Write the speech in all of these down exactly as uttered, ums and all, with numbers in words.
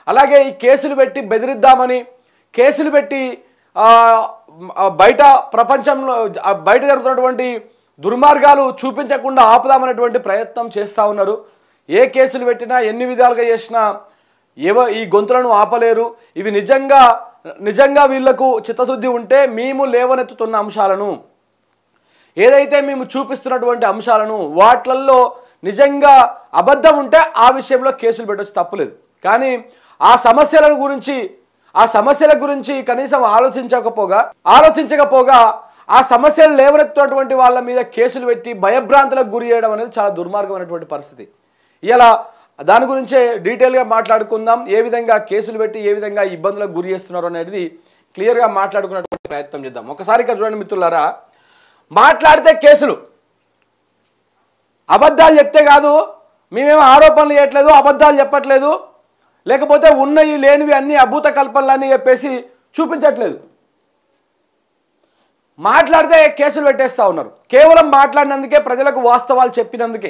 అలాగే ఈ కేసులు పెట్టి బెదిరిద్దామని కేసులు పెట్టి బయట ప్రపంచంలో బయట జరుగుతున్నటువంటి దుర్మార్గాలు చూపించకుండా ఆపుదామనేటువంటి ప్రయత్నం చేస్తూ ఉన్నారు. ఏ కేసులు పెట్టినా ఎన్ని విధాలుగా చేసినా ఏవో ఈ గొంతులను ఆపలేరు. ఇవి నిజంగా నిజంగా వీళ్లకు చిత్తశుద్ధి ఉంటే మేము లేవనెత్తుతున్న అంశాలను, ఏదైతే మేము చూపిస్తున్నటువంటి అంశాలను వాట్లల్లో నిజంగా అబద్ధం ఉంటే ఆ విషయంలో కేసులు పెట్టవచ్చు, తప్పులేదు. కానీ ఆ సమస్యల గురించి ఆ సమస్యల గురించి కనీసం ఆలోచించకపోగా ఆలోచించకపోగా ఆ సమస్యలు లేవనెత్తున్నటువంటి వాళ్ళ మీద కేసులు పెట్టి భయభ్రాంతులకు గురి చేయడం అనేది చాలా దుర్మార్గమైనటువంటి పరిస్థితి. ఇలా దాని గురించే డీటెయిల్గా మాట్లాడుకుందాం. ఏ విధంగా కేసులు పెట్టి ఏ విధంగా ఇబ్బందులకు గురి చేస్తున్నారు అనేది క్లియర్గా మాట్లాడుకున్నటువంటి ప్రయత్నం చేద్దాం. ఒకసారి ఇక్కడ చూడండి మిత్రులారా, మాట్లాడితే కేసులు, అబద్ధాలు చెప్తే కాదు, మేమేమో ఆరోపణలు చేయట్లేదు, అబద్ధాలు చెప్పట్లేదు, లేకపోతే ఉన్నవి లేనివి అన్ని అభూత కల్పనలన్నీ చెప్పేసి చూపించట్లేదు. మాట్లాడితే కేసులు పెట్టేస్తూ ఉన్నారు. కేవలం మాట్లాడినందుకే, ప్రజలకు వాస్తవాలు చెప్పినందుకే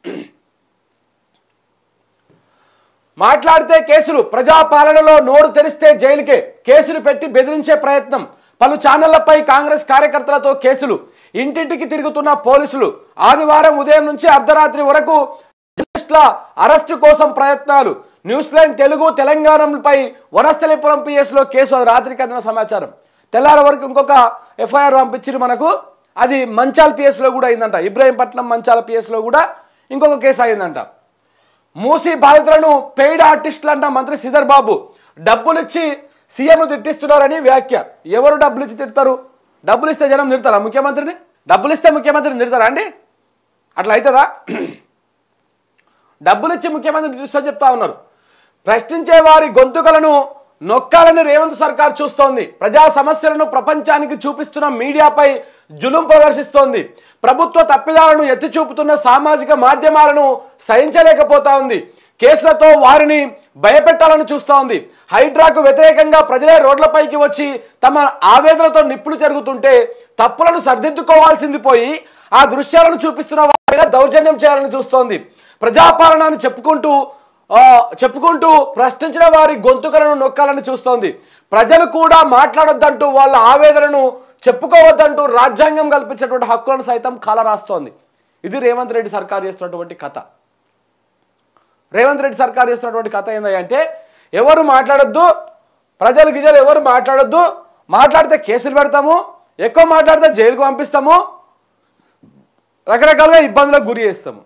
మాట్లాడితే కేసులు. ప్రజాపాలనలో నోరు తెరిస్తే జైలుకే. కేసులు పెట్టి బెదిరించే ప్రయత్నం. పలు ఛానళ్లపై కాంగ్రెస్ కార్యకర్తలతో కేసులు. ఇంటింటికి తిరుగుతున్న పోలీసులు. ఆదివారం ఉదయం నుంచి అర్ధరాత్రి వరకు జర్నలిస్టుల అరెస్టు కోసం ప్రయత్నాలు. న్యూస్ లైన్ తెలుగు తెలంగాణపై వనస్థలిపురం పిఎస్లో కేసు. అది రాత్రికి అందిన సమాచారం. తెల్లారి వరకు ఇంకొక ఎఫ్ఐఆర్ పంపించారు మనకు. అది మంచాల్ పిఎస్లో కూడా అయిందంట. ఇబ్రాహీంపట్నం మంచాల పిఎస్లో కూడా ఇంకొక కేసు అయిందంట. మూసీ బాధితులను పెయిడ్ ఆర్టిస్టులు అంట మంత్రి శ్రీధర్ బాబు. డబ్బులు ఇచ్చి సీఎంను తిట్టిస్తున్నారని వ్యాఖ్య. ఎవరు డబ్బులు ఇచ్చి తిడతారు? డబ్బులు ఇస్తే జనం తిడతారా ముఖ్యమంత్రిని? డబ్బులు ఇస్తే ముఖ్యమంత్రిని తిడతారా అండి? అట్లా అవుతుందా? డబ్బులు ఇచ్చి ముఖ్యమంత్రిని తిడుస్తూ చెప్తా ఉన్నారు. ప్రశ్నించే వారి గొంతుకలను నొక్కాలని రేవంత్ సర్కార్ చూస్తోంది. ప్రజా సమస్యలను ప్రపంచానికి చూపిస్తున్న మీడియాపై జులుం ప్రదర్శిస్తోంది. ప్రభుత్వ తప్పిదాలను ఎత్తి చూపుతున్న సామాజిక మాధ్యమాలను సహించలేకపోతా ఉంది. కేసులతో వారిని భయపెట్టాలని చూస్తూ ఉంది. హైడ్రాకు వ్యతిరేకంగా ప్రజలే రోడ్లపైకి వచ్చి తమ ఆవేదనతో నిప్పులు జరుగుతుంటే తప్పులను సరిదిద్దుకోవాల్సింది పోయి ఆ దృశ్యాలను చూపిస్తున్న వారి దౌర్జన్యం చేయాలని చూస్తోంది. ప్రజాపాలనను చెప్పుకుంటూ చెప్పుకుంటూ ప్రశ్నించిన వారి గొంతుకలను నొక్కాలని చూస్తోంది. ప్రజలు కూడా మాట్లాడొద్దంటూ వాళ్ళ ఆవేదనను చెప్పుకోవద్దంటూ రాజ్యాంగం కల్పించినటువంటి హక్కులను సైతం కాలరాస్తోంది. ఇది రేవంత్ రెడ్డి సర్కార్ చేస్తున్నటువంటి కథ. రేవంత్ రెడ్డి సర్కార్ చేస్తున్నటువంటి కథ ఏంటంటే, ఎవరు మాట్లాడొద్దు, ప్రజలు గిజలు ఎవరు మాట్లాడొద్దు, మాట్లాడితే కేసులు పెడతాము, ఎక్కువ మాట్లాడితే జైలుకు పంపిస్తాము, రకరకాలుగా ఇబ్బందులకు గురి చేస్తాము.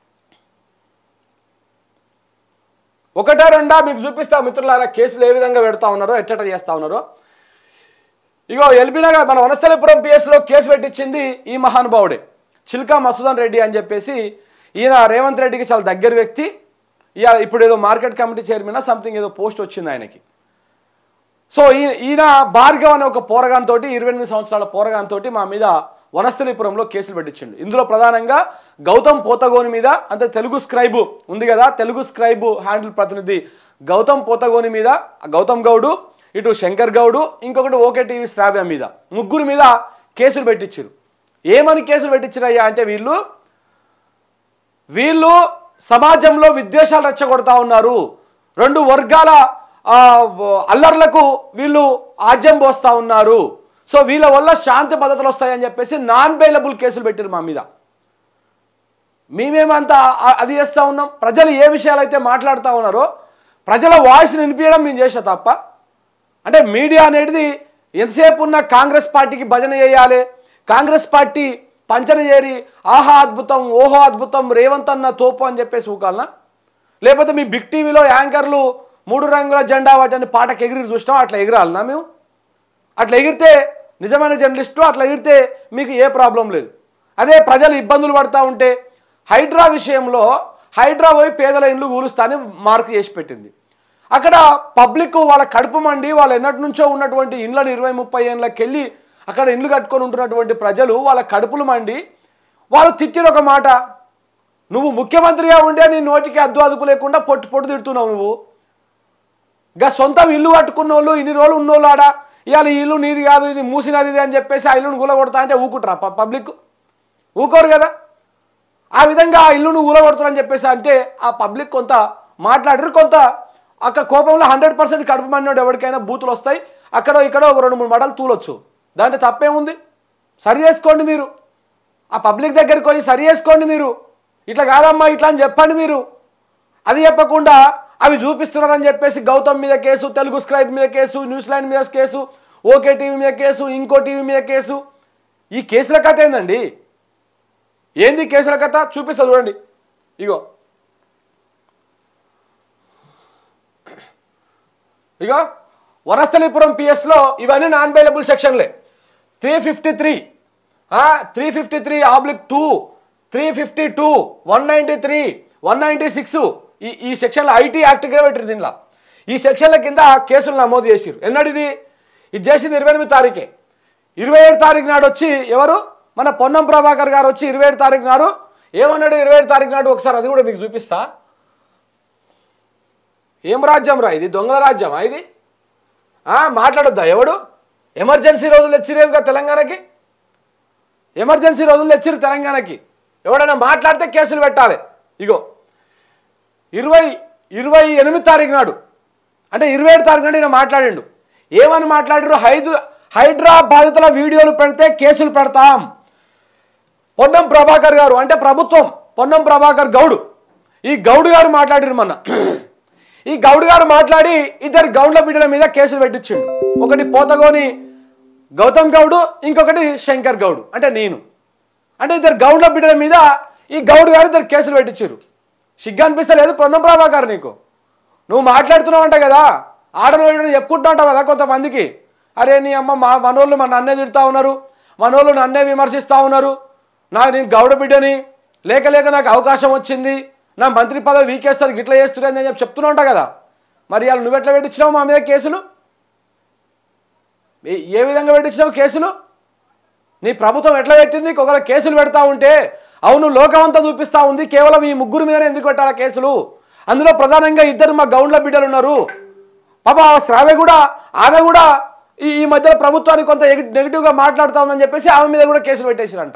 ఒకటా రెండా మీకు చూపిస్తా మిత్రులారా, కేసులు ఏ విధంగా పెడతా ఉన్నారో, ఎట్టట చేస్తూ ఉన్నారో. ఇగో ఎల్బీనగర్ మన వనస్థలిపురం పిఎస్లో కేసు పెట్టించింది ఈ మహానుభావుడే, చిల్కా మసూదన్ రెడ్డి అని చెప్పేసి. ఈయన రేవంత్ రెడ్డికి చాలా దగ్గర వ్యక్తి. ఇక ఇప్పుడు ఏదో మార్కెట్ కమిటీ చైర్మన్ సంథింగ్ ఏదో పోస్ట్ వచ్చింది ఆయనకి. సో ఈయన భార్గవ్ అనే ఒక పోరగాంతో, ఇరవై ఎనిమిది సంవత్సరాల పోరగాంతో మా మీద వనస్థలిపురంలో కేసులు పెట్టించిండు. ఇందులో ప్రధానంగా గౌతమ్ పోతగోని మీద, అంటే తెలుగు స్క్రైబు ఉంది కదా, తెలుగు స్క్రైబు హ్యాండిల్ ప్రతినిధి గౌతమ్ పోతగోని మీద, గౌతమ్ గౌడు, ఇటు శంకర్ గౌడు, ఇంకొకటి ఓకే టీవీ శ్రావ్య మీద, ముగ్గురు మీద కేసులు పెట్టించారు. ఏమని కేసులు పెట్టించారయ్యా అంటే, వీళ్ళు వీళ్ళు సమాజంలో విద్వేషాలు రెచ్చగొడతా ఉన్నారు, రెండు వర్గాల అల్లర్లకు వీళ్ళు ఆజ్యం పోస్తూ ఉన్నారు, సో వీళ్ళ వల్ల శాంతి భద్రతలు వస్తాయని చెప్పేసి నాన్ బెయిలబుల్ కేసులు పెట్టారు మా మీద. మేమేమంతా అది చేస్తూ ఉన్నాం. ప్రజలు ఏ విషయాలు అయితే మాట్లాడుతూ ఉన్నారో ప్రజల వాయిస్ని వినిపించడం మేము చేసా తప్ప, అంటే మీడియా అనేది ఎంతసేపు ఉన్న కాంగ్రెస్ పార్టీకి భజన చేయాలి, కాంగ్రెస్ పార్టీ పంచన చేరి ఆహా అద్భుతం, ఓహో అద్భుతం, రేవంత్ అన్న తోపు అని చెప్పేసి ఊకాలనా? లేకపోతే మీ బిగ్ టీవీలో యాంకర్లు మూడు రంగుల జెండా వాటిని పాటకు ఎగిరి చూసినాం, అట్లా ఎగిరాలనా మేము? అట్లా ఎగిరితే నిజమైన జర్నలిస్టు, అట్లా ఎగిరితే మీకు ఏ ప్రాబ్లం లేదు. అదే ప్రజలు ఇబ్బందులు పడుతూ ఉంటే, హైడ్రా విషయంలో హైడ్రా పోయి పేదల ఇండ్లు కూలుస్తా అని మార్కు చేసి పెట్టింది. అక్కడ పబ్లిక్ వాళ్ళ కడుపు మండి, వాళ్ళు ఎన్నటి నుంచో ఉన్నటువంటి ఇండ్లను ఇరవై ముప్పై ఏళ్ళకి వెళ్ళి అక్కడ ఇండ్లు కట్టుకొని ఉంటున్నటువంటి ప్రజలు వాళ్ళ కడుపులు మండి వాళ్ళు తిట్టిన ఒక మాట, నువ్వు ముఖ్యమంత్రిగా ఉండే నీ నోటికి అద్దు అదుపు లేకుండా పొట్టు పొట్టు తిడుతున్నావు, నువ్వు ఇంకా సొంతం ఇల్లు కట్టుకున్న వాళ్ళు ఇన్ని రోజులు ఉన్నోళ్ళు ఆడ ఇవాళ ఈ ఇల్లు నీది కాదు, ఇది మూసినది అని చెప్పేసి ఆ ఇల్లును కూలగొడతా అంటే ఊకుంటారా పబ్లిక్? ఊకోరు కదా. ఆ విధంగా ఆ ఇల్లును కూలగొడతారని చెప్పేసి అంటే ఆ పబ్లిక్ కొంత మాట్లాడరు, కొంత అక్కడ కోపంలో హండ్రెడ్ పర్సెంట్ కడుపు మండినోడు ఎవరికైనా బూతులు వస్తాయి, అక్కడో ఇక్కడో ఒక రెండు మూడు మడలు తూలొచ్చు, దాంట్లో తప్పేముంది? సరి చేసుకోండి మీరు, ఆ పబ్లిక్ దగ్గరికి పోయి సరి చేసుకోండి మీరు, ఇట్లా కాదమ్మా ఇట్లా అని చెప్పండి మీరు. అది చెప్పకుండా అవి చూపిస్తున్నారని చెప్పేసి గౌతమ్ మీద కేసు, తెలుగు స్క్రైబ్ మీద కేసు, న్యూస్ లైన్ మీద కేసు, ఓకే టీవీ మీద కేసు, ఇంకో టీవీ మీద కేసు. ఈ కేసుల కథ ఏందండి? ఏంది కేసుల కథ? చూపిస్తా చూడండి. ఇగో ఇగో వనస్థలిపురం పిఎస్లో ఇవన్నీ నాన్ బెయిలబుల్ సెక్షన్లే. Three fifty three three fifty three oblique two three fifty two one ninety three one ninety six ఈ ఈ సెక్షన్లో ఐటీ యాక్ట్గా పెట్టారు. దీనిలో ఈ సెక్షన్ల కింద కేసులు నమోదు చేసిరు. ఎన్నడిది? ఇది చేసింది ఇరవై ఎనిమిది తారీఖే. ఇరవై ఏడు తారీఖు నాడు వచ్చి ఎవరు మన పొన్నం ప్రభాకర్ గారు వచ్చి ఇరవై ఏడు తారీఖు నాడు ఏమన్నాడు? ఇరవై ఏడు తారీఖు నాడు ఒకసారి అది కూడా మీకు చూపిస్తా. ఏం రాజ్యం రా ఇది? దొంగల రాజ్యమా ఇది? మాట్లాడొద్దా? ఎవడు ఎమర్జెన్సీ రోజులు తెచ్చిరేం కదా తెలంగాణకి? ఎమర్జెన్సీ రోజులు తెచ్చిరు తెలంగాణకి. ఎవడైనా మాట్లాడితే కేసులు పెట్టాలి. ఇగో ఇరవై ఇరవై ఎనిమిది తారీఖు నాడు అంటే ఇరవై ఏడు తారీఖు నాడు ఈయన మాట్లాడిండు. ఏమని మాట్లాడారు? హైదూ హైడ్రా బాధితుల వీడియోలు పెడితే కేసులు పెడతాం. పొన్నం ప్రభాకర్ గారు అంటే ప్రభుత్వం, పొన్నం ప్రభాకర్ గౌడు, ఈ గౌడు గారు మాట్లాడిరు మొన్న. ఈ గౌడు గారు మాట్లాడి ఇద్దరు గౌడ్ల బిడ్డల మీద కేసులు పెట్టించిండు. ఒకటి పోతగోని గౌతమ్ గౌడు, ఇంకొకటి శంకర్ గౌడు అంటే నేను. అంటే ఇద్దరు గౌడ్ల బిడ్డల మీద ఈ గౌడు గారు ఇద్దరు కేసులు పెట్టించారు. సిగ్గు అనిపిస్తలేదు పొన్నం ప్రభాకర్ నీకు? నువ్వు మాట్లాడుతున్నావు అంట కదా, ఆడనోళ్ళు చెప్పుకుంటా ఉంటావు కదా కొంతమందికి, అరే నీ అమ్మ మా మనోళ్ళు మా నన్నే తిడుతూ ఉన్నారు, మనోళ్ళు నన్నే విమర్శిస్తూ ఉన్నారు, నా నేను గౌడ బిడ్డని, లేక లేక నాకు అవకాశం వచ్చింది, నా మంత్రి పదవి వీకేస్తారు గిట్లా చేస్తున్నారు అని చెప్పి చెప్తున్నా ఉంటా కదా. మరి వాళ్ళు నువ్వు ఎట్లా పెట్టించినావు మా మీద కేసులు? ఏ విధంగా పెట్టించినావు కేసులు? నీ ప్రభుత్వం ఎట్లా పెట్టింది? ఒకవేళ కేసులు పెడతా ఉంటే అవును లోకమంతా చూపిస్తూ ఉంది, కేవలం ఈ ముగ్గురు మీదనే ఎందుకు పెట్టాలా కేసులు? అందులో ప్రధానంగా ఇద్దరు మా గౌండ్ల బిడ్డలు ఉన్నారు. పాప శ్రావ్య కూడా, ఆమె కూడా ఈ ఈ మధ్యలో ప్రభుత్వానికి కొంత నెగిటివ్గా మాట్లాడుతూ ఉందని చెప్పేసి ఆమె మీద కూడా కేసులు పెట్టేసిరంట.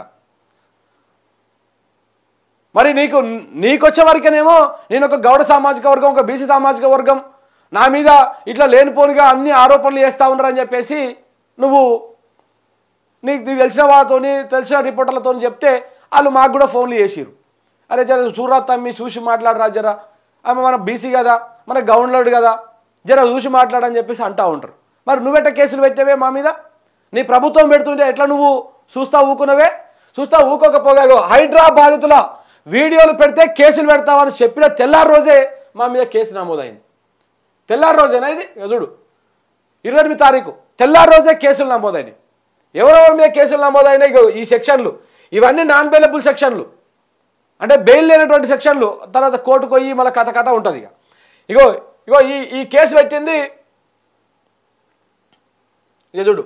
మరి నీకు నీకొచ్చే వరకేనేమో నేను ఒక గౌడ సామాజిక వర్గం, ఒక బీసీ సామాజిక వర్గం, నా మీద ఇట్లా లేనిపోనిగా అన్ని ఆరోపణలు చేస్తూ ఉన్నారని చెప్పేసి నువ్వు నీకు నీకు తెలిసిన వాళ్ళతో తెలిసిన రిపోర్టర్లతో చెప్తే వాళ్ళు మాకు కూడా ఫోన్లు చేసిరు. అరే జర సూరత్ తమ్మి చూసి మాట్లాడరా, జర ఆమె మన బీసీ కదా, మన గౌండ్లోడు కదా, జర చూసి మాట్లాడని చెప్పేసి అంటూ ఉంటారు. మరి నువ్వెట్ట కేసులు పెట్టావే మా మీద? నీ ప్రభుత్వం పెడుతుంటే ఎట్లా నువ్వు చూస్తా ఊకున్నవే? చూస్తా ఊకోకపోగా హైడ్రా బాధితుల వీడియోలు పెడితే కేసులు పెడతామని చెప్పిన తెల్లారి రోజే మా మీద కేసు నమోదైంది. తెల్లారి రోజేనా ఇది? చూడు ఇరవై ఎనిమిది తారీఖు తెల్లారి రోజే కేసులు నమోదైనవి. ఎవరెవరి మీద కేసులు నమోదైనాయి? ఈ సెక్షన్లు ఇవన్నీ నాన్ బెయిలబుల్ సెక్షన్లు, అంటే బెయిల్ లేనటువంటి సెక్షన్లు. తర్వాత కోర్టుకు పోయి మళ్ళీ కథ కథ ఉంటుంది. ఇక ఇగో ఇగో ఈ ఈ కేసు పెట్టింది ఇక చూడు.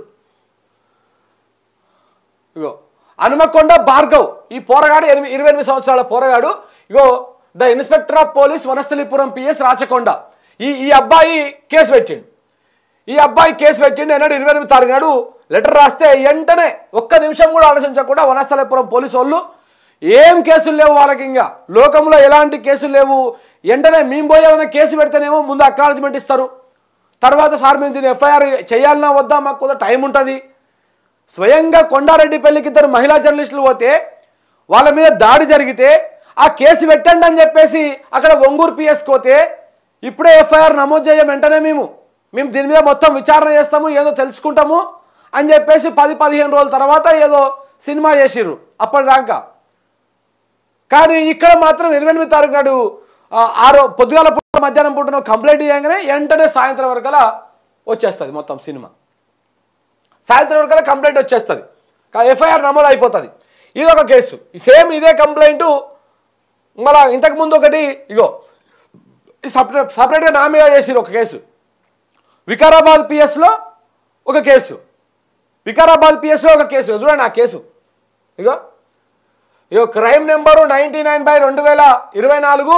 ఇగో హనుమకొండ భార్గవ్, ఈ పోరగాడు ఎనిమిది ఇరవై ఎనిమిది సంవత్సరాల పోరగాడు. ఇగో the inspector of police Vanasthalipuram PS Rachakonda, ఈ ఈ అబ్బాయి కేసు పెట్టిండు. ఈ అబ్బాయి కేసు పెట్టిండు అన్నాడు ఇరవై ఎనిమిది తారీఖు నాడు లెటర్ రాస్తే వెంటనే ఒక్క నిమిషం కూడా ఆలోచించకుండా వనస్థలిపురం పోలీసు వాళ్ళు ఏం కేసులు లేవు వాళ్ళకి, ఇంకా లోకంలో ఎలాంటి కేసులు లేవు, వెంటనే మేము పోయి ఏమైనా కేసు పెడితేనేమో ముందు అక్నాలజ్మెంట్ ఇస్తారు, తర్వాత సార్ మేము దీన్ని ఎఫ్ఐఆర్ చేయాలన్నా వద్దా, మాకు కొంత టైం ఉంటుంది. స్వయంగా కొండారెడ్డి పెళ్లికి ఇద్దరు మహిళా జర్నలిస్టులు పోతే వాళ్ళ మీద దాడి జరిగితే ఆ కేసు పెట్టండి అని చెప్పేసి అక్కడ ఒంగూరు పిఎస్కి పోతే ఇప్పుడే ఎఫ్ఐఆర్ నమోదు చేయం, వెంటనే మేము మేము దీని మీద మొత్తం విచారణ చేస్తాము, ఏదో తెలుసుకుంటాము అని చెప్పేసి పది పదిహేను రోజుల తర్వాత ఏదో సినిమా చేసిర్రు అప్పటిదాకా. కానీ ఇక్కడ మాత్రం ఇరవై ఎనిమిది తారీఖు నాడు ఆరో పొద్దుగాల పూట మధ్యాహ్నం పూట కంప్లైంట్ చేయగానే వెంటనే సాయంత్రం వరకలా వచ్చేస్తుంది మొత్తం సినిమా. సాయంత్రం వరకల్లా కంప్లైంట్ వచ్చేస్తుంది, ఎఫ్ఐఆర్ నమోదు అయిపోతుంది. ఇది ఒక కేసు. సేమ్ ఇదే కంప్లైంట్ మళ్ళీ ఇంతకుముందు ఒకటి ఇగో సపరేట్ సపరేట్గా నా మీద చేసిరు ఒక కేసు. వికారాబాద్ పిఎస్లో ఒక కేసు, వికారాబాద్ పిఎస్లో ఒక కేసు. చూడండి ఆ కేసు. ఇగో ఇగో crime number ninety nine by రెండు వేల ఇరవై నాలుగు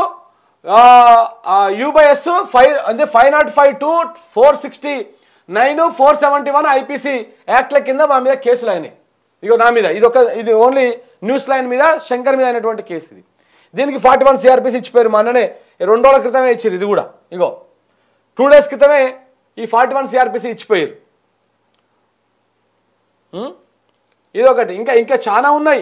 యూబైఎస్ ఫైవ్ అంటే five not five two four sixty nine four seventy one IPC యాక్ట్ల కింద మా మీద కేసులు అయినాయి. ఇగో నా మీద ఇది ఒక ఇది ఓన్లీ న్యూస్ లైన్ మీద శంకర్ మీద అయినటువంటి కేసు ఇది. దీనికి ఫార్టీ వన్ సిఆర్పిసి ఇచ్చిపోయారు, మొన్ననే రెండు రోజుల క్రితమే ఇచ్చారు ఇది కూడా. ఇగో టూ డేస్ క్రితమే ఈ ఫార్టీ వన్ సిఆర్పిసి ఇచ్చిపోయారు. ఇదొకటి. ఇంకా ఇంకా చాలా ఉన్నాయి.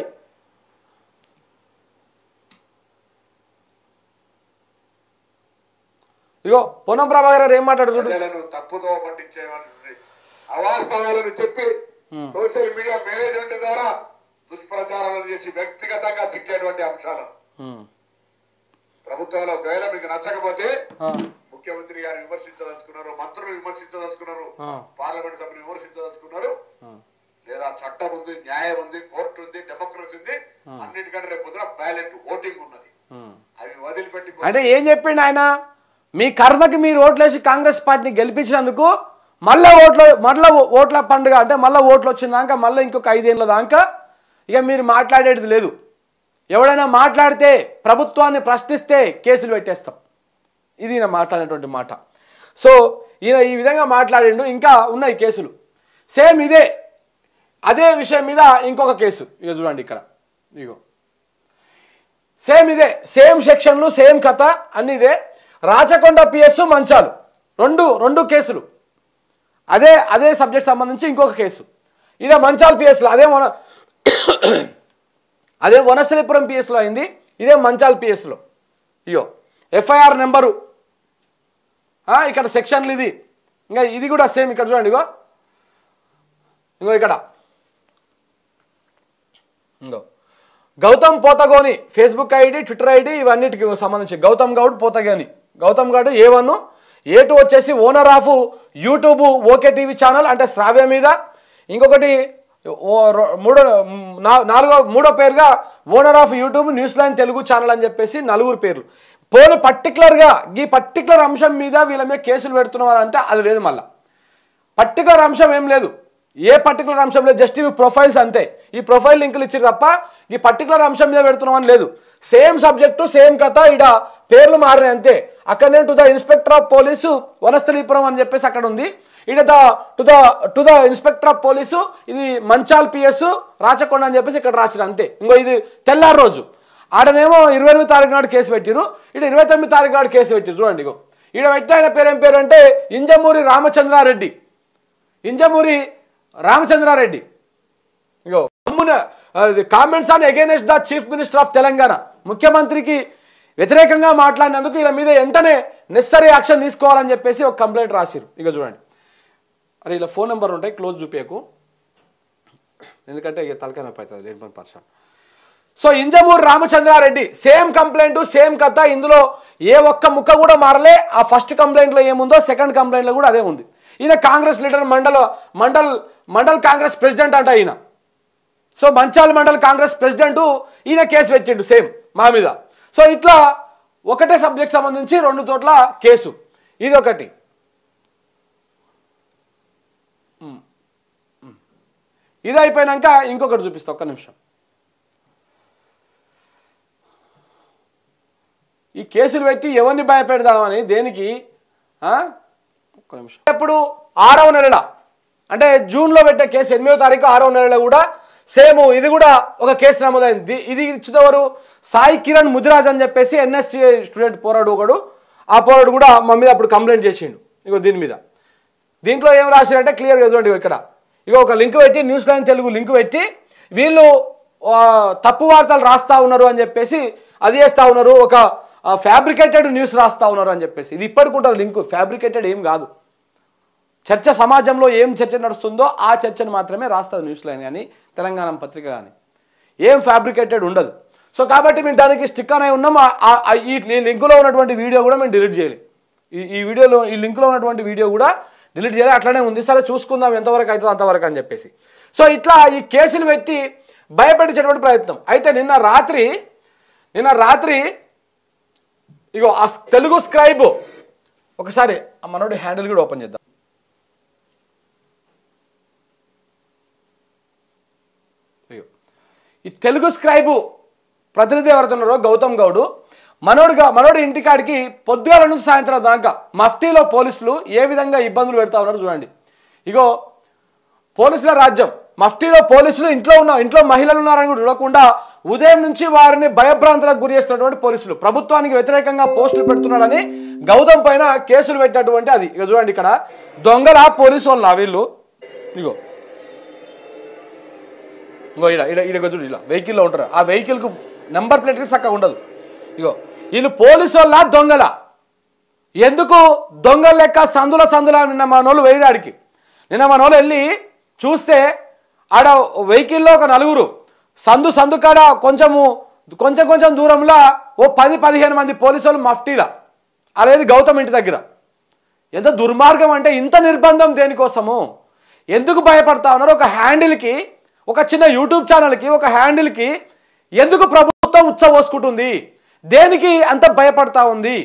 ఇగో పొన్నం ప్రభాకర్ గారు ఏం మాట్లాడుతున్నారు? తప్పుదో పట్టించేవాళ్ళు అవాస్తవాలను చెప్పి సోషల్ మీడియా మేనేజ్మెంట్ ద్వారా దుష్ప్రచారాలను చేసి వ్యక్తిగతంగా తిట్టేటువంటి అంశాలను ప్రభుత్వంలో ఒకవేళ మీకు నచ్చకపోతే ముఖ్యమంత్రి గారు విమర్శించదలుచుకున్నారు, మంత్రులు విమర్శించదలుచుకున్నారు, పార్లమెంట్ సభ్యులు విమర్శించదలుచుకున్నారు, లేదా చట్టం ఉంది, న్యాయం ఉంది, కోర్టు ఉంది, డెమోక్రసీ ఉంది, అన్నిటికంటే రేపు పొద్దున బ్యాలెట్ ఓటింగ్ ఉన్నది. అవి వదిలిపెట్టి అంటే ఏం చెప్పిండు ఆయన? మీ కర్మకి మీరు ఓట్లేసి కాంగ్రెస్ పార్టీని గెలిపించినందుకు మళ్ళీ ఓట్లు మళ్ళీ ఓట్ల పండుగ అంటే మళ్ళీ ఓట్లు వచ్చిందాక మళ్ళీ ఇంకొక ఐదేళ్ళ దాకా ఇక మీరు మాట్లాడేది లేదు. ఎవడైనా మాట్లాడితే ప్రభుత్వాన్ని ప్రశ్నిస్తే కేసులు పెట్టేస్తాం. ఇది ఈయన మాట్లాడినటువంటి మాట. సో ఈయన ఈ విధంగా మాట్లాడిండు. ఇంకా ఉన్నాయి కేసులు సేమ్ ఇదే అదే విషయం మీద ఇంకొక కేసు ఇక చూడండి ఇక్కడ. ఇగో సేమ్ ఇదే సేమ్ సెక్షన్లు సేమ్ కథ అన్ని ఇదే. రాచకొండ పిఎస్ మంచాలు రెండు రెండు కేసులు అదే అదే సబ్జెక్ట్ సంబంధించి ఇంకొక కేసు. ఇదే మంచాల్ పిఎస్లో అదే వన అదే వనస్థలిపురం పిఎస్లో అయింది, ఇదే మంచాల్ పిఎస్లో. ఇయో ఎఫ్ఐఆర్ నెంబరు ఇక్కడ సెక్షన్లు ఇది. ఇంకా ఇది కూడా సేమ్ ఇక్కడ చూడండి. ఇగో ఇంకో ఇక్కడ ఇంకో Gautam Pothagoni Facebook ID, Twitter ID ఇవన్నిటికి సంబంధించి Gautam Goud Pothagoni. Gautam Goud A one, A two వచ్చేసి owner of YouTube okay TV channel అంటే శ్రావ్య మీద. ఇంకొకటి మూడో నాలుగో మూడో పేరుగా owner of YouTube news line Telugu channel అని చెప్పేసి నలుగురు పేర్లు. పోనీ పర్టికులర్గా ఈ పర్టికులర్ అంశం మీద వీళ్ళ మీద కేసులు పెడుతున్నారు అంటే అది లేదు. మళ్ళీ పర్టికులర్ అంశం ఏం లేదు, ఏ పర్టికులర్ అంశం లేదు, జస్ట్ ఇవి ప్రొఫైల్స్ అంతే. ఈ ప్రొఫైల్ లింకులు ఇచ్చారు తప్ప ఈ పర్టికులర్ అంశం మీద పెడుతున్నాం అని లేదు. సేమ్ సబ్జెక్టు సేమ్ కథ, ఇడ పేర్లు మారినాయి అంతే. అక్కడనే to the inspector of police Vanasthalipuram అని చెప్పేసి అక్కడ ఉంది. ఇడ the to the to the inspector of police ఇది మంచాల్ పిఎస్ రాచకొండ అని చెప్పేసి ఇక్కడ రాసిరు అంతే. ఇంకో ఇది తెల్లారి రోజు ఆడనేమో ఇరవై ఎనిమిది తారీఖు నాడు కేసు పెట్టిరు, ఇటు ఇరవై తొమ్మిది తారీఖు నాడు కేసు పెట్టిరు. చూడండి ఇగో ఈడ పెట్టి ఆయన పేరు ఏం పేరు అంటే ఇంజమూరి రామచంద్రారెడ్డి. ఇంజమూరి రామచంద్రారెడ్డి ఇగో comments on against the chief minister of Telangana. ముఖ్యమంత్రికి వ్యతిరేకంగా మాట్లాడినందుకు వీళ్ళ మీద వెంటనే నెసరీ యాక్షన్ తీసుకోవాలని చెప్పేసి ఒక కంప్లైంట్ రాసిరు. ఇక చూడండి. అరే ఇలా ఫోన్ నెంబర్ ఉంటాయి, క్లోజ్ చూపించకు ఎందుకంటే ఇక తలకాయ నొప్పి అవుతుంది లేని పని person. So Injamuri Ramachandra Reddy same complaint same కథ. ఇందులో ఏ ఒక్క ముక్క కూడా మారలే. ఆ ఫస్ట్ కంప్లైంట్లో ఏముందో సెకండ్ కంప్లైంట్లో కూడా అదే ఉంది. ఈయన కాంగ్రెస్ లీడర్, మండల మండల్ మండల్ కాంగ్రెస్ ప్రెసిడెంట్ అంట ఈయన. సో మంచాల్ మండల్ కాంగ్రెస్ ప్రెసిడెంట్ ఈయన కేసు పెట్టిండు సేమ్ మా మీద. సో ఇట్లా ఒకటే సబ్జెక్ట్ సంబంధించి రెండు చోట్ల కేసు. ఇది ఒకటి. ఇది అయిపోయినాక ఇంకొకటి చూపిస్తా ఒక్క నిమిషం. ఈ కేసులు పెట్టి ఎవరిని భయపెడదామని దేనికి? ఒక్క నిమిషం. ఇప్పుడు ఆరవ నెలల అంటే జూన్లో పెట్టే కేసు ఎనిమిదో తారీఖు ఆరవ నెలలో కూడా సేమ్ ఇది కూడా ఒక కేసు నమోదైంది. ఇది ఇచ్చినవారు సాయి కిరణ్ ముదిరాజ్ అని చెప్పేసి ఎన్ఎస్సి స్టూడెంట్ పోరాడు ఒకడు. ఆ పోరాడు కూడా మా మీద అప్పుడు కంప్లైంట్ చేసిండు. ఇగో దీని మీద దీంట్లో ఏం రాశారంటే క్లియర్గా చూడండి. ఇక్కడ ఇగో ఒక లింక్ పెట్టి న్యూస్ లైన్ తెలుగు లింక్ పెట్టి వీళ్ళు తప్పు వార్తలు రాస్తా ఉన్నారు అని చెప్పేసి అది చేస్తూ ఉన్నారు. ఒక ఫ్యాబ్రికేటెడ్ న్యూస్ రాస్తా ఉన్నారు అని చెప్పేసి. ఇది ఇప్పటికి ఉంటుంది లింక్, ఫ్యాబ్రికేటెడ్ ఏం కాదు. చర్చ సమాజంలో ఏం చర్చ నడుస్తుందో ఆ చర్చను మాత్రమే రాస్తుంది న్యూస్ లైన్ కానీ తెలంగాణ పత్రిక కానీ. ఏం ఫ్యాబ్రికేటెడ్ ఉండదు. సో కాబట్టి మేము దానికి స్టిక్ అనే ఉన్నాం. ఈ లింకులో ఉన్నటువంటి వీడియో కూడా మేము డిలీట్ చేయాలి. ఈ వీడియోలో ఈ లింకులో ఉన్నటువంటి వీడియో కూడా డిలీట్ చేయాలి. అట్లనే ఉంది. సరే చూసుకుందాం ఎంతవరకు అవుతుందో అంతవరకు అని చెప్పేసి. సో ఇట్లా ఈ కేసులు పెట్టి భయపెట్టించేటువంటి ప్రయత్నం. అయితే నిన్న రాత్రి నిన్న రాత్రి ఇగో ఆ తెలుగు స్క్రైబ్ ఒకసారి మనోడి హ్యాండిల్ కూడా ఓపెన్ చేద్దాం. ఈ తెలుగు స్క్రైబు ప్రతినిధి ఎవరుతున్నారో గౌతమ్ గౌడ్ మనోడిగా మనోడి ఇంటికాడికి పొద్దుగాల నుంచి సాయంత్రం దాకా మఫ్టీలో పోలీసులు ఏ విధంగా ఇబ్బందులు పెడతా ఉన్నారు చూడండి. ఇగో పోలీసుల రాజ్యం మఫ్టీలో పోలీసులు ఇంట్లో ఉన్న ఇంట్లో మహిళలు ఉన్నారని కూడా చూడకుండా ఉదయం నుంచి వారిని భయభ్రాంతులకు గురి చేస్తున్నటువంటి పోలీసులు ప్రభుత్వానికి వ్యతిరేకంగా పోస్టులు పెడుతున్నాడని గౌతమ్ పైన కేసులు పెట్టినటువంటి అది ఇక చూడండి ఇక్కడ దొంగల పోలీసు వాళ్ళ వీళ్ళు ఇగో ఇంకో ఇడ ఇడ ఇడ చూడు ఇలా వెహికల్లో ఉంటారు ఆ వెహికల్కు నెంబర్ ప్లేట్ చక్కగా ఉండదు ఇగో వీళ్ళు పోలీసు వాళ్ళ దొంగల ఎందుకు దొంగల లెక్క సందుల సందుల నిన్న మా నోళ్ళు వేయడానికి నిన్న మన వాళ్ళు వెళ్ళి చూస్తే ఆడ వెహికల్లో ఒక నలుగురు సందు సందు కాడ కొంచెము కొంచెం కొంచెం దూరంలో ఓ పది పదిహేను మంది పోలీసు వాళ్ళు మఫ్టీలా అలాది గౌతమ్ ఇంటి దగ్గర ఎంత దుర్మార్గం అంటే ఇంత నిర్బంధం దేనికోసము ఎందుకు భయపడతా ఉన్నారు ఒక హ్యాండిల్కి ఒక చిన్న యూట్యూబ్ ఛానల్కి ఒక హ్యాండిల్కి ఎందుకు ప్రభుత్వం ఉచ్చబోసుకుంటుంది దేనికి అంత భయపడతా ఉంది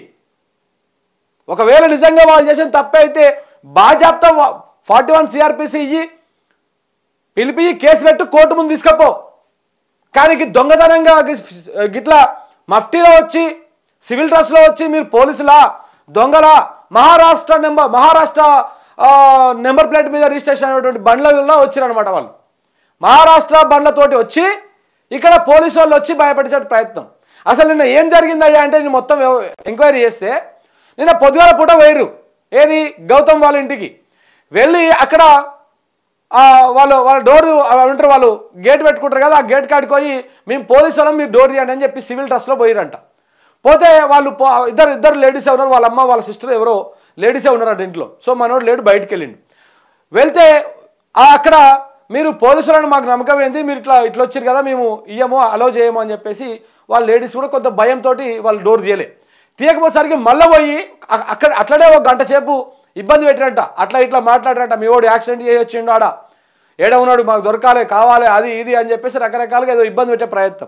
ఒకవేళ నిజంగా వాళ్ళు చేసిన తప్పే అయితే బాజాప్తా ఫార్టీ వన్ సిఆర్పిసి ఇయ్యి పిలిపి కేసు పెట్టు కోర్టు ముందు తీసుకపో కానీ దొంగతనంగా గిట్లా మఫ్టీలో వచ్చి సివిల్ డ్రెస్లో వచ్చి మీరు పోలీసులా దొంగల Maharashtra number Maharashtra number plate మీద రిజిస్ట్రేషన్ అయినటువంటి బండ్లలో వచ్చిరనమాట వాళ్ళు మహారాష్ట్ర బండ్లతోటి వచ్చి ఇక్కడ పోలీసు వాళ్ళు వచ్చి భయపెట్టే ప్రయత్నం అసలు నిన్న ఏం జరిగిందయ్యా అంటే నేను మొత్తం ఎంక్వైరీ చేస్తే నిన్న పొద్దుగాల పూట వేయరు ఏది గౌతమ్ వాళ్ళ ఇంటికి వెళ్ళి అక్కడ వాళ్ళు వాళ్ళ డోర్ ఉంటారు వాళ్ళు గేట్ పెట్టుకుంటారు కదా ఆ గేట్ కాడికి పోయి మేము పోలీసు వాళ్ళం మీరు డోర్ తీయండి అని చెప్పి సివిల్ డ్రెస్లో పోయిరంట పోతే వాళ్ళు ఇద్దరు ఇద్దరు లేడీసే ఉన్నారు వాళ్ళ అమ్మ వాళ్ళ సిస్టర్ ఎవరో లేడీసే ఉన్నారంట ఇంట్లో సో మనోడు లేడు బయటికి వెళ్ళిండు వెళ్తే అక్కడ మీరు పోలీసులను మాకు నమ్మకం ఏంది మీరు ఇట్లా ఇట్లా వచ్చారు కదా మేము ఇయ్యమో అలో చేయమో అని చెప్పేసి వాళ్ళ లేడీస్ కూడా కొంత భయంతో వాళ్ళు డోర్ తీయలే తీయకపోయేసరికి మళ్ళీ పోయి అక్కడ అట్లనే ఒక గంట సేపు ఇబ్బంది పెట్టినట్ట అట్లా ఇట్లా మాట్లాడారంట మీ వాడు యాక్సిడెంట్ చేసి వచ్చిండు ఆడ ఏడ ఉన్నాడు మాకు దొరకాలి కావాలి అది ఇది అని చెప్పేసి రకరకాలుగా ఏదో ఇబ్బంది పెట్టే ప్రయత్నం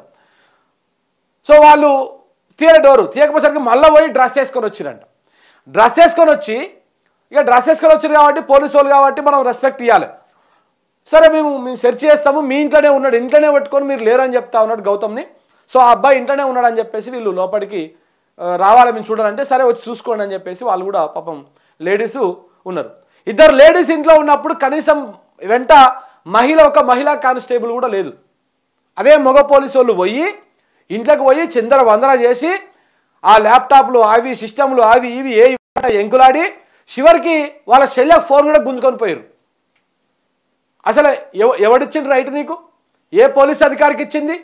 సో వాళ్ళు తీయలే డోరు తీయకపోయేసరికి మళ్ళీ పోయి డ్రెస్ వేసుకొని వచ్చిరంట డ్రెస్ వేసుకొని వచ్చి ఇక డ్రెస్ వేసుకొని వచ్చారు కాబట్టి పోలీసు వాళ్ళు కాబట్టి మనం రెస్పెక్ట్ ఇవ్వాలి సరే మేము మేము సెర్చ్ చేస్తాము మీ ఇంట్లోనే ఉన్నాడు ఇంట్లోనే పెట్టుకొని మీరు లేరని చెప్తా ఉన్నాడు గౌతమ్ని సో ఆ అబ్బాయి ఇంట్లోనే ఉన్నాడు అని చెప్పేసి వీళ్ళు లోపలికి రావాలి మేము చూడాలంటే సరే వచ్చి చూసుకోండి అని చెప్పేసి వాళ్ళు కూడా పాపం లేడీసు ఉన్నారు ఇద్దరు లేడీస్ ఇంట్లో ఉన్నప్పుడు కనీసం వెంట మహిళ ఒక మహిళా కానిస్టేబుల్ కూడా లేదు అదే మగ పోలీసు వాళ్ళు పోయి ఇంట్లోకి పోయి చిందర వందర చేసి ఆ ల్యాప్టాప్లు అవి సిస్టమ్లు అవి ఇవి ఏ ఎంకులాడి చివరికి వాళ్ళ చెల్లె ఫోన్ కూడా గుంజుకొని పోయారు అసలు ఎవ ఎవడిచ్చింది రైట్ నీకు ఏ పోలీస్ అధికారికి ఇచ్చింది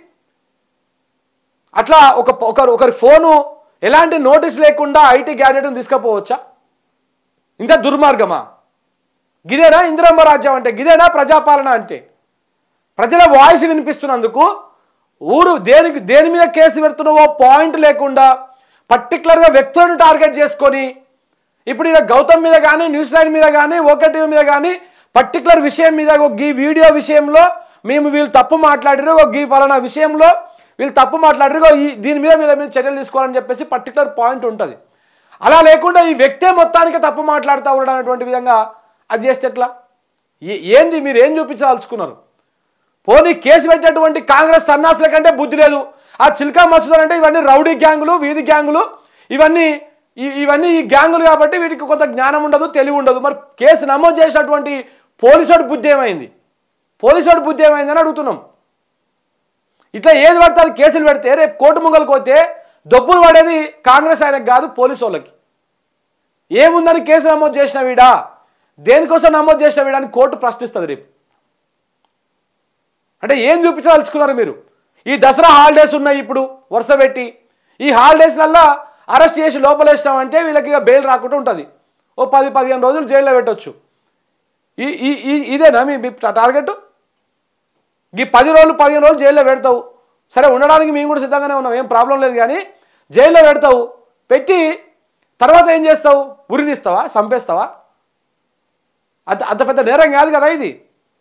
అట్లా ఒక ఒకరు ఒకరి ఫోను ఎలాంటి నోటీస్ లేకుండా ఐటీ గ్యాజెట్ని తీసుకుపోవచ్చా ఇంత దుర్మార్గమా గిదేనా ఇందిరమ్మ రాజ్యం అంటే గిదేనా ప్రజాపాలన అంటే ప్రజల వాయిస్ వినిపిస్తున్నందుకు ఊరు దేనికి దేని మీద కేసు పెడుతున్నావో పాయింట్ లేకుండా పర్టికులర్గా వ్యక్తులను టార్గెట్ చేసుకొని ఇప్పుడు ఇలా గౌతమ్ మీద కానీ న్యూస్ లైన్ మీద కానీ ఓకే టీవీ మీద కానీ పర్టికులర్ విషయం మీద ఒక ఈ వీడియో విషయంలో మేము వీళ్ళు తప్పు మాట్లాడారు ఒక ఈ పలానా విషయంలో వీళ్ళు తప్పు మాట్లాడారు ఈ దీని మీద వీళ్ళ మీద చర్యలు తీసుకోవాలని చెప్పేసి పర్టికులర్ పాయింట్ ఉంటుంది అలా లేకుండా ఈ వ్యక్తే మొత్తానికి తప్పు మాట్లాడుతూ ఉండడం అనేటువంటి విధంగా అది చేస్తే ఎట్లా ఏంది మీరు ఏం చూపించదలుచుకున్నారు పోనీ కేసు పెట్టినటువంటి కాంగ్రెస్ సన్నాసుల కంటే బుద్ధి లేదు ఆ చిల్కా మసూద్ అంటే ఇవన్నీ రౌడీ గ్యాంగులు వీధి గ్యాంగులు ఇవన్నీ ఇవన్నీ ఈ గ్యాంగులు కాబట్టి వీటికి కొంత జ్ఞానం ఉండదు తెలివి ఉండదు మరి కేసు నమోదు చేసినటువంటి పోలీసుడి బుద్ధి ఏమైంది పోలీసుడి బుద్ధి ఏమైందని అడుగుతున్నాం ఇట్లా ఏది పడితే అది కేసులు పెడితే రేపు కోర్టు ముంగలకు పోతే దొబ్బులు పడేది కాంగ్రెస్ ఆయనకు కాదు పోలీసు వాళ్ళకి ఏముందని కేసు నమోదు చేసిన వీడా దేనికోసం నమోదు చేసిన వీడా అని కోర్టు ప్రశ్నిస్తుంది రేపు అంటే ఏం చూపించదలుచుకున్నారు మీరు ఈ దసరా హాలిడేస్ ఉన్నాయి ఇప్పుడు వరుస పెట్టి ఈ హాలిడేస్లల్లా అరెస్ట్ చేసి లోపలేసినామంటే వీళ్ళకి బెయిల్ రాకుండా ఉంటుంది ఓ పది పదిహేను రోజులు జైల్లో పెట్టవచ్చు ఈ ఈ ఇదేనా మీ టార్గెట్ ఈ పది రోజులు పదిహేను రోజులు జైల్లో పెడతావు సరే ఉండడానికి మేము కూడా సిద్ధంగానే ఉన్నాం ఏం ప్రాబ్లం లేదు కానీ జైల్లో పెడతావు పెట్టి తర్వాత ఏం చేస్తావు ఉరి తీస్తావా చంపేస్తావా అంత అంత పెద్ద నేరం కాదు కదా ఇది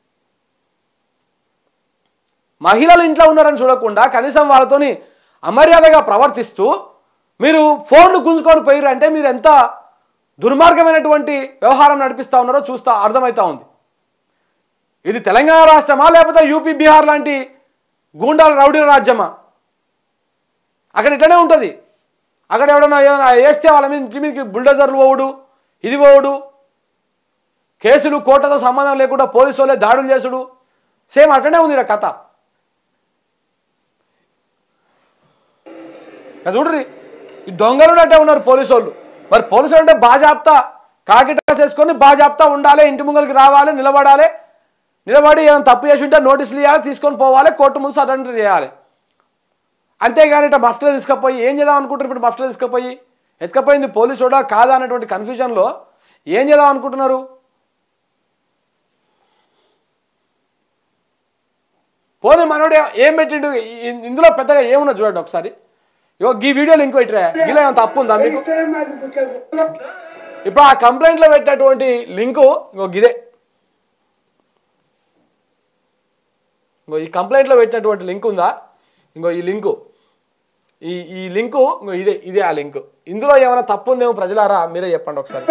మహిళలు ఇంట్లో ఉన్నారని చూడకుండా కనీసం వాళ్ళతోని అమర్యాదగా ప్రవర్తిస్తూ మీరు ఫోన్లు గుంజుకొని పోయిరు అంటే మీరు ఎంత దుర్మార్గమైనటువంటి వ్యవహారం నడిపిస్తూ ఉన్నారో చూస్తా అర్థమవుతా ఉంది ఇది తెలంగాణ రాష్ట్రమా లేకపోతే యూపీ బీహార్ లాంటి గూండాల రౌడీల రాజ్యమా అక్కడ ఇట్లనే ఉంటుంది అక్కడ ఎవడన్నా ఏదైనా వేస్తే వాళ్ళ మీద ఇంటి మీదకి బుల్డోజర్లు పోవుడు ఇది పోవుడు కేసులు కోర్టుతో సంబంధం లేకుండా పోలీసు వాళ్ళే దాడులు చేసుడు సేమ్ అట్లనే ఉంది ఇక్కడ కథ. చూడ్రి ఈ దొంగలు ఉన్నట్టే ఉన్నారు పోలీసు వాళ్ళు. మరి పోలీసులు అంటే బాజాప్తా కాకిటాస్ వేసుకొని బాజాప్తా ఉండాలి, ఇంటి ముంగలికి రావాలి, నిలబడాలి, నిలబడి ఏదైనా తప్పు చేసి ఉంటే నోటీసులు ఇవ్వాలి, తీసుకొని పోవాలి, కోర్టు ముందు సరెండర్ చేయాలి. అంతేగాని ఇట్లా మఫ్టలో తీసుకుపోయి ఏం చేద్దాం అనుకుంటారు? ఇప్పుడు మఫ్టలో తీసుకుపోయి ఎత్తుకపోయింది పోలీసు కూడా కాదా అనేటువంటి కన్ఫ్యూజన్లో ఏం చేద్దాం అనుకుంటున్నారు? పోనీ మనోడు ఏం పెట్టిండు ఇందులో పెద్దగా ఏమున్నా చూడండి ఒకసారి. ఇగో ఈ వీడియో లింక్ పెట్టిరా, ఇలా ఏమైనా తప్పు ఉందా మీకు? ఇప్పుడు ఆ కంప్లైంట్లో పెట్టినటువంటి లింకు ఇంకో ఇదే, ఇంకో ఈ కంప్లైంట్లో పెట్టినటువంటి లింక్ ఉందా, ఇంకో ఈ లింకు, ఈ ఈ లింకు ఇంకో ఇదే ఇదే ఆ లింకు. ఇందులో ఏమైనా తప్పు ఉందేమో ప్రజలారా మీరే చెప్పండి ఒకసారి.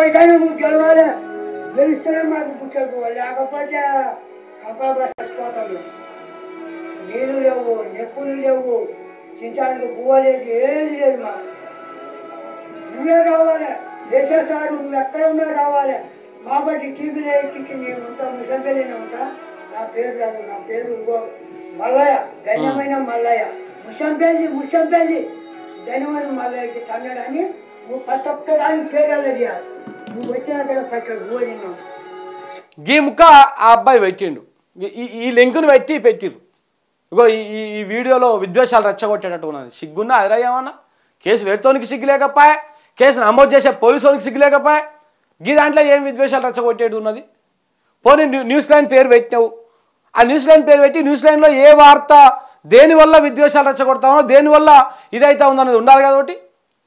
నీళ్ళు లేవు, నెప్పులు లేవు, చించానికి గువ్వ లేదు, ఏది లేదు. మా నువ్వే రావాలి, దేశసారు నువ్వు ఎక్కడ ఉన్నా రావాలి. మా బట్టి టీవీలో ఎక్కించి నేను ఉంటా, ముసంపల్లినే ఉంటా. నా పేరు కాదు, నా పేరు ఇంకో మల్లయ్య, ధన్యమైన మల్లయ్య. ముసంపల్లి ముసంపల్లి ధన్యమైన మల్లయ్యకి తన్నడని నువ్వు ప్రతి ఒక్కదానికి పేరాలది. నువ్వు వచ్చినాక పట్ల గువ్వ తిన్నావు. ఈ ముక్క ఆ అబ్బాయి పెట్టిండు, ఈ లింకును పెట్టి పెట్టిరు. ఇగో ఈ ఈ వీడియోలో విద్వేషాలు రెచ్చగొట్టేటట్టు ఉన్నది. సిగ్గున్నా అదిరా ఏమన్నా? కేసు వేడుతోనికి సిగ్గు లేకపోయా, కేసు నమోదు చేసే పోలీసునికి సిగ్గు లేకపోయా, గీ దాంట్లో ఏం విద్వేషాలు రెచ్చగొట్టేది ఉన్నది? పోనీ న్యూస్ లైన్ పేరు పెట్టినావు, ఆ న్యూస్ లైన్ పేరు పెట్టి న్యూస్ లైన్లో ఏ వార్త దేనివల్ల విద్వేషాలు రెచ్చగొడతామో దేనివల్ల ఇదైతే ఉందన్నది ఉండాలి కదా ఒకటి.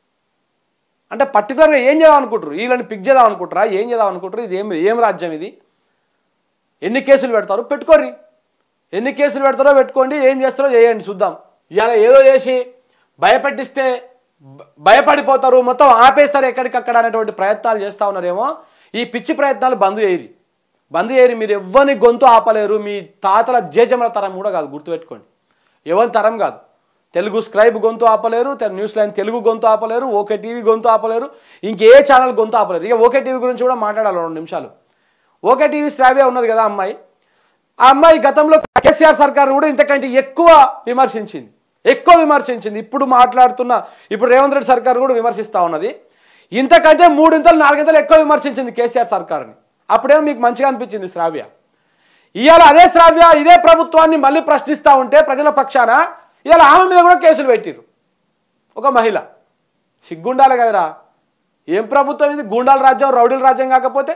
అంటే పర్టికులర్గా ఏం చేద్దాం అనుకుంటారు? వీళ్ళని పిక్ చేద్దాం అనుకుంటారా? ఏం చేద్దాం అనుకుంటారు? ఇది ఏం ఏం రాజ్యం ఇది? ఎన్ని కేసులు పెడతారు? పెట్టుకోర్రి, ఎన్ని కేసులు పెడతారో పెట్టుకోండి, ఏం చేస్తారో చేయండి, చూద్దాం. ఇవాళ ఏదో చేసి భయపెట్టిస్తే భయపడిపోతారు, మొత్తం ఆపేస్తారు ఎక్కడికక్కడ అనేటువంటి ప్రయత్నాలు చేస్తూ ఉన్నారేమో. ఈ పిచ్చి ప్రయత్నాలు బంద్ చేయరు, బంద్ చేయరు. మీరు ఎవరిని గొంతు ఆపలేరు. మీ తాతల జేజముల తరం కూడా కాదు, గుర్తుపెట్టుకోండి. ఎవరి తరం కాదు. తెలుగు స్క్రైబ్ గొంతు ఆపలేరు, న్యూస్ లైన్ తెలుగు గొంతు ఆపలేరు, ఓకే టీవీ గొంతు ఆపలేరు, ఇంకే ఛానల్ గొంతు ఆపలేరు. ఇక ఓకే టీవీ గురించి కూడా మాట్లాడాలి రెండు నిమిషాలు. ఓకే టీవీ శ్రావ్య ఉన్నది కదా అమ్మాయి, ఆ అమ్మాయి గతంలో కేసీఆర్ సర్కార్ కూడా ఇంతకంటే ఎక్కువ విమర్శించింది, ఎక్కువ విమర్శించింది. ఇప్పుడు మాట్లాడుతున్న ఇప్పుడు రేవంత్ రెడ్డి సర్కార్ కూడా విమర్శిస్తూ ఉన్నది. ఇంతకంటే మూడింతలు నాలుగింతలు ఎక్కువ విమర్శించింది కేసీఆర్ సర్కార్ని. అప్పుడేమో మీకు మంచిగా అనిపించింది శ్రావ్య. ఇవాళ అదే శ్రావ్య ఇదే ప్రభుత్వాన్ని మళ్ళీ ప్రశ్నిస్తూ ఉంటే ప్రజల పక్షాన ఇవాళ ఆమె మీద కూడా కేసులు పెట్టిరు. ఒక మహిళ, సిగ్గుండాలి కదరా. ఏం ప్రభుత్వం ఇది? గూండాల రాజ్యం, రౌడీల రాజ్యం కాకపోతే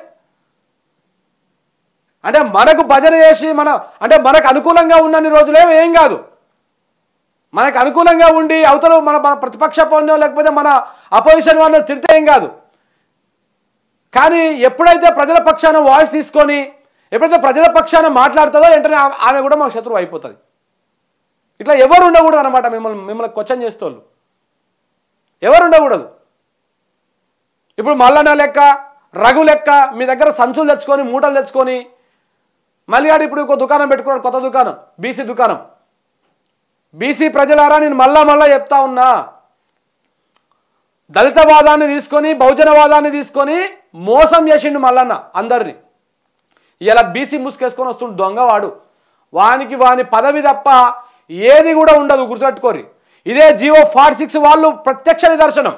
అంటే మనకు భజన చేసి మన అంటే మనకు అనుకూలంగా ఉన్నన్ని రోజులేమో ఏం కాదు. మనకు అనుకూలంగా ఉండి అవతల మన మన ప్రతిపక్ష పౌన్యం లేకపోతే మన అపోజిషన్ వాళ్ళని తిడితే ఏం కాదు. కానీ ఎప్పుడైతే ప్రజల పక్షాన వాయిస్ తీసుకొని ఎప్పుడైతే ప్రజల పక్షాన మాట్లాడుతుందో వెంటనే ఆమె కూడా మన శత్రువు అయిపోతుంది. ఇట్లా ఎవరు ఉండకూడదు అనమాట. మిమ్మల్ని మిమ్మల్ని క్వశ్చన్ చేస్తోళ్ళు ఎవరు ఉండకూడదు. ఇప్పుడు మల్లన్న లెక్క, రఘు లెక్క మీ దగ్గర సంచులు తెచ్చుకొని మూటలు తెచ్చుకొని మళ్ళీ ఆడు ఇప్పుడు ఒక దుకాణం పెట్టుకున్నాడు, కొత్త దుకాణం, బీసీ దుకాణం. బీసీ ప్రజలారా నేను మళ్ళా మళ్ళా చెప్తా ఉన్నా, దళితవాదాన్ని తీసుకొని బహుజనవాదాన్ని తీసుకొని మోసం చేసిండు మల్లన్న అందరినీ. ఇలా బీసీ ముసుకేసుకొని వస్తుండు దొంగవాడు. వానికి వాని పదవి తప్ప ఏది కూడా ఉండదు, గుర్తుపెట్టుకోరి. ఇదే జియో ఫార్టీ సిక్స్ వాళ్ళు ప్రత్యక్ష నిదర్శనం.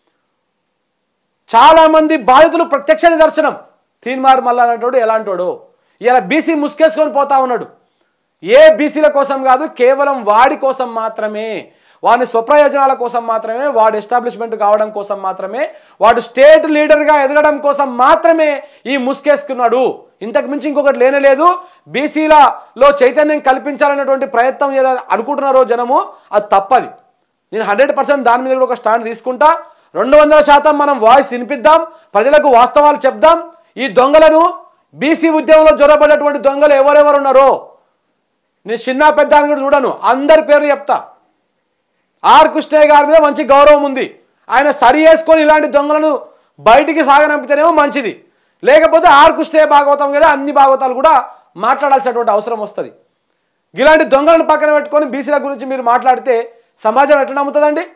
చాలా మంది బాధితులు ప్రత్యక్ష నిదర్శనం. తీన్మార్ మల్లన్నటోడు ఎలాంటోడు ఇలా బీసీ ముసుకేసుకొని పోతా ఉన్నాడు. ఏ బీసీల కోసం కాదు, కేవలం వాడి కోసం మాత్రమే, వాడి స్వప్రయోజనాల కోసం మాత్రమే, వాడు ఎస్టాబ్లిష్మెంట్ కావడం కోసం మాత్రమే, వాడు స్టేట్ లీడర్గా ఎదగడం కోసం మాత్రమే ఈ ముసుకేసుకున్నాడు. ఇంతకు మించి ఇంకొకటి లేనలేదు. బీసీలలో చైతన్యం కల్పించాలనేటువంటి ప్రయత్నం ఏదో అనుకుంటున్నారో జనము, అది తప్పది. నేను హండ్రెడ్ పర్సెంట్ దాని మీద కూడా ఒక స్టాండ్ తీసుకుంటా. రెండు వందల శాతం మనం వాయిస్ వినిపిద్దాం, ప్రజలకు వాస్తవాలు చెప్దాం. ఈ దొంగలను బీసీ ఉద్యమంలో జొరబడ్డటువంటి దొంగలు ఎవరెవరు ఉన్నారో నేను చిన్న పెద్ద అని కూడా చూడను, అందరి పేరు చెప్తా. ఆర్ కృష్ణయ్య గారి మీద మంచి గౌరవం ఉంది. ఆయన సరి చేసుకొని ఇలాంటి దొంగలను బయటికి సాగనంపితేనేమో మంచిది, లేకపోతే ఆర్ కృష్ణయ్య భాగవతం కదా అన్ని భాగవతాలు కూడా మాట్లాడాల్సినటువంటి అవసరం వస్తుంది. ఇలాంటి దొంగలను పక్కన పెట్టుకొని బీసీల గురించి మీరు మాట్లాడితే సమాజం ఎట్లా నమ్ముతుందండి?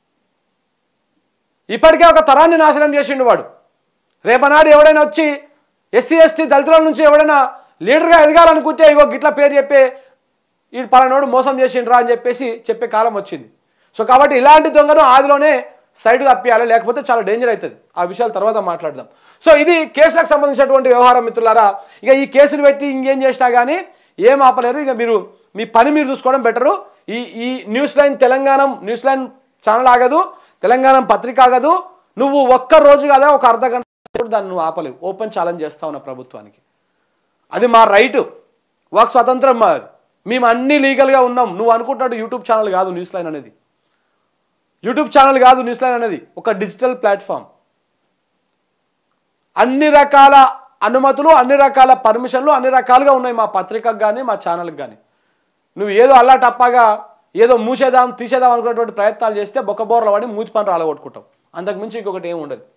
ఇప్పటికే ఒక తరాన్ని నాశనం చేసిండు వాడు. రేపనాడు ఎవడైనా వచ్చి ఎస్సీ ఎస్టీ దళితుల నుంచి ఎవడైనా లీడర్గా ఎదగాలనుకుంటే ఇగో గిట్ల పేరు చెప్పే ఈ పలానోడు మోసం చేసిండ్రా అని చెప్పేసి చెప్పే కాలం వచ్చింది. సో కాబట్టి ఇలాంటి దొంగను ఆదిలోనే సైడ్ తప్పియాలి, లేకపోతే చాలా డేంజర్ అవుతుంది. ఆ విషయాలు తర్వాత మాట్లాడదాం. సో ఇది కేసులకు సంబంధించినటువంటి వ్యవహారం మిత్రులారా. ఇక ఈ కేసులు పెట్టి ఇంకేం చేసినా కానీ ఏం ఆపలేరు. ఇక మీరు మీ పని మీరు చూసుకోవడం బెటరు. ఈ ఈ news line Telangana news line channel ఆగదు, తెలంగాణ పత్రిక ఆగదు. నువ్వు ఒక్క రోజు కదా ఒక అర్ధ గంట దాన్ని నువ్వు ఆపలేవు. ఓపెన్ ఛాలెంజ్ చేస్తా ఉన్న ప్రభుత్వానికి. అది మా రైటు, వాక్ స్వతంత్రం మాది. మేము అన్ని లీగల్గా ఉన్నాం. నువ్వు అనుకుంటున్నట్టు యూట్యూబ్ ఛానల్ కాదు న్యూస్ లైన్ అనేది. యూట్యూబ్ ఛానల్ కాదు న్యూస్ లైన్ అనేది, ఒక డిజిటల్ ప్లాట్ఫామ్. అన్ని రకాల అనుమతులు, అన్ని రకాల పర్మిషన్లు అన్ని రకాలుగా ఉన్నాయి మా పత్రికకు కానీ మా ఛానల్కి కానీ. నువ్వు ఏదో అల్లా టప్పాగా ఏదో మూసేదాం తీసేదాం అనుకున్నటువంటి ప్రయత్నాలు చేస్తే బొక్కబోర్ల వాడి మూతి పని రాలగొట్టుకుంటాం. అంతకుమించి ఇంకొకటి ఏమి ఉండదు.